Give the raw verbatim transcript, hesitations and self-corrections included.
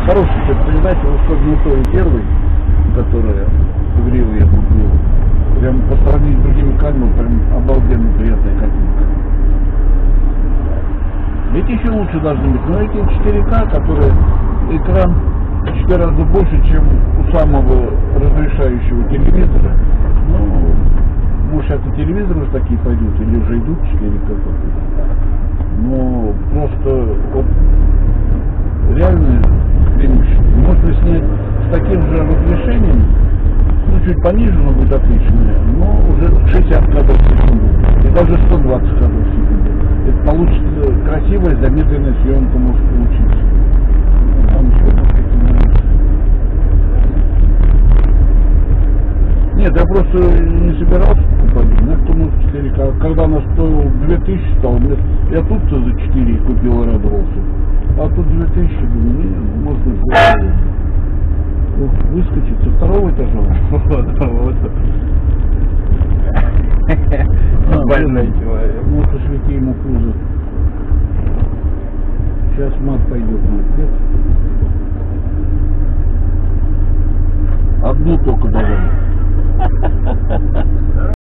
Хороший цвет передачи, особенно той первый, которая в Рио я купил. Прям по сравнению с другими камерами, прям обалденно приятная картинка. Эти еще лучше должны быть, но эти четыре ка, которые экран в четыре раза больше, чем у самого разрешающего телевизора. Ну, может, это телевизоры такие пойдут, или уже идут четыре ка. Но просто вот реальное преимущество. Можно снять с таким же разрешением, ну, чуть пониже, но будет отличное, но уже шестьдесят кадров в секунду, и даже сто двадцать кадров в секунду. Это получится красивая, замедленная съемка может получиться. Там Нет, я просто не собирался покупать, на кто может четыре ка. Когда она стоила две тысячи, стало, я тут-то за четыре купил и радовался. А тут две тысячи, думаю, не, можно сделать. Выскочить со второго этажа. Больной человек. Ну, посвети ему кузов. Сейчас мат пойдет на ответ. Одну только давай.